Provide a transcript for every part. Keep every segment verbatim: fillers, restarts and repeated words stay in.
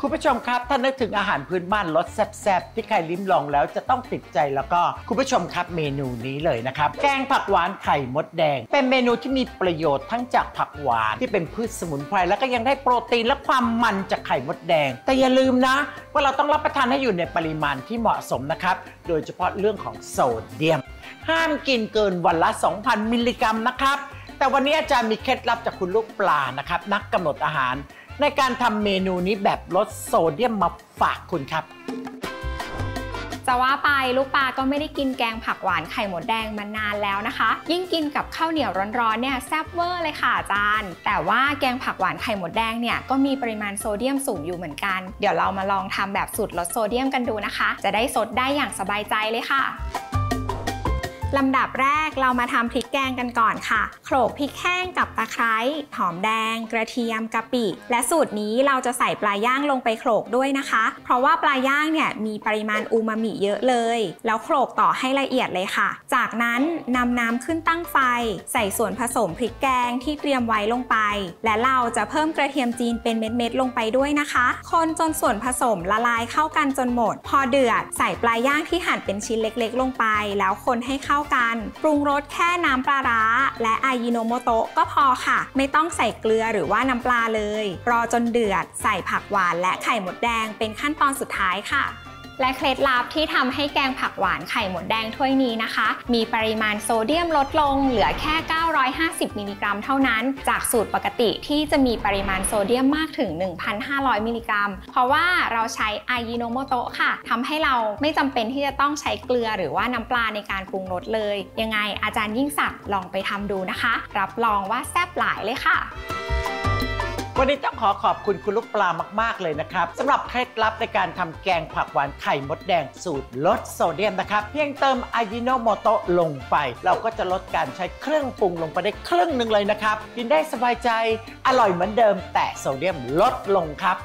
คุณผู้ชมครับถ้านึกถึงอาหารพื้นบ้านรสแซ่บๆที่ใครลิ้มลองแล้วจะต้องติดใจแล้วก็คุณผู้ชมครับเมนูนี้เลยนะครับแกงผักหวานไข่มดแดงเป็นเมนูที่มีประโยชน์ทั้งจากผักหวานที่เป็นพืชสมุนไพรแล้วก็ยังได้โปรตีนและความมันจากไข่มดแดงแต่อย่าลืมนะว่าเราต้องรับประทานให้อยู่ในปริมาณที่เหมาะสมนะครับโดยเฉพาะเรื่องของโซเดียมห้ามกินเกินวันละ สองพัน มิลลิกรัมนะครับแต่วันนี้อาจารย์มีเคล็ดลับจากคุณลูกปลานะครับนักกำหนดอาหารในการทำเมนูนี้แบบลดโซเดียมมาฝากคุณครับจะว่าไปลูกปลาก็ไม่ได้กินแกงผักหวานไข่มดแดงมานานแล้วนะคะยิ่งกินกับข้าวเหนียวร้อนๆเนี่ยแซ่บเวอร์เลยค่ะอาจารย์แต่ว่าแกงผักหวานไข่มดแดงเนี่ยก็มีปริมาณโซเดียมสูงอยู่เหมือนกันเดี๋ยวเรามาลองทำแบบสูตรลดโซเดียมกันดูนะคะจะได้สดได้อย่างสบายใจเลยค่ะลำดับแรกเรามาทำพริกแกงกันก่อนค่ะโขลกพริกแห้งกับตะไคร้หอมแดงกระเทียมกะปิและสูตรนี้เราจะใส่ปลาย่างลงไปโขลกด้วยนะคะเพราะว่าปลาย่างเนี่ยมีปริมาณอูมามิเยอะเลยแล้วโขลกต่อให้ละเอียดเลยค่ะจากนั้นนำน้ำขึ้นตั้งไฟใส่ส่วนผสมพริกแกงที่เตรียมไว้ลงไปและเราจะเพิ่มกระเทียมจีนเป็นเม็ดๆลงไปด้วยนะคะคนจนส่วนผสมละลายเข้ากันจนหมดพอเดือดใส่ปลาย่างที่หั่นเป็นชิ้นเล็กๆลงไปแล้วคนให้เข้ากันปรุงรสแค่น้ำปลาร้าและอายิโนโมโตะก็พอค่ะไม่ต้องใส่เกลือหรือว่าน้ำปลาเลยรอจนเดือดใส่ผักหวานและไข่มดแดงเป็นขั้นตอนสุดท้ายค่ะและเคล็ดลับที่ทำให้แกงผักหวานไข่มดแดงถ้วยนี้นะคะมีปริมาณโซเดียมลดลงเหลือแค่เก้าร้อยห้าสิบมิลลิกรัมเท่านั้นจากสูตรปกติที่จะมีปริมาณโซเดียมมากถึง หนึ่งพันห้าร้อย มิลลิกรัมเพราะว่าเราใช้อายิโนโมโตะค่ะทำให้เราไม่จำเป็นที่จะต้องใช้เกลือหรือว่าน้ำปลาในการปรุงรสเลยยังไงอาจารย์ยิ่งศักดิ์ลองไปทำดูนะคะรับรองว่าแซ่บหลายเลยค่ะวันนี้ต้องขอขอบคุณคุณลูกปลามากๆเลยนะครับสำหรับเคล็ดลับในการทำแกงผักหวานไข่มดแดงสูตรลดโซเดียมนะครับเพียงเติมอายิโนโมโตะลงไปเราก็จะลดการใช้เครื่องปรุงลงไปได้ครึ่งหนึ่งเลยนะครับกินได้สบายใจอร่อยเหมือนเดิมแต่โซเดียมลดลงครับ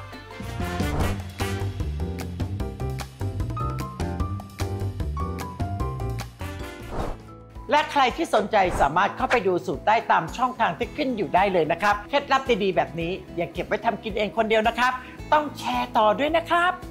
และใครที่สนใจสามารถเข้าไปดูสูตรได้ตามช่องทางที่ขึ้นอยู่ได้เลยนะครับเคล็ดลับดีๆแบบนี้อย่าเก็บไว้ทำกินเองคนเดียวนะครับต้องแชร์ต่อด้วยนะครับ